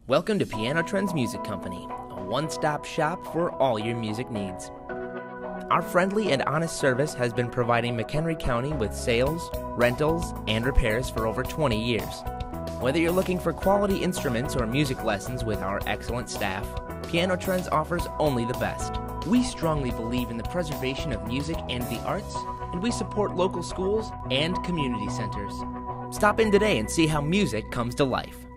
Welcome to Piano Trends Music Company, a one-stop shop for all your music needs. Our friendly and honest service has been providing McHenry County with sales, rentals, and repairs for over 20 years. Whether you're looking for quality instruments or music lessons with our excellent staff, Piano Trends offers only the best. We strongly believe in the preservation of music and the arts, and we support local schools and community centers. Stop in today and see how music comes to life.